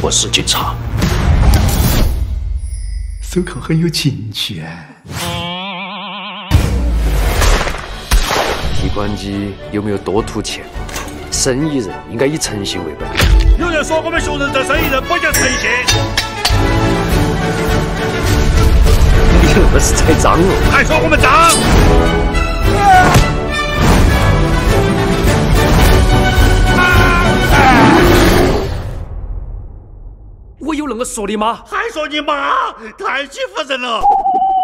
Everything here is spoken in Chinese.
我是警察。 手铐很有情趣啊。 提款机有没有多图钱？生意人应该以诚信为本。 有人说我们穷人这生意人不讲诚信， 你那是栽赃哦！ 还说我们脏。 我有那么说的吗？ 还说你妈，太欺负人了！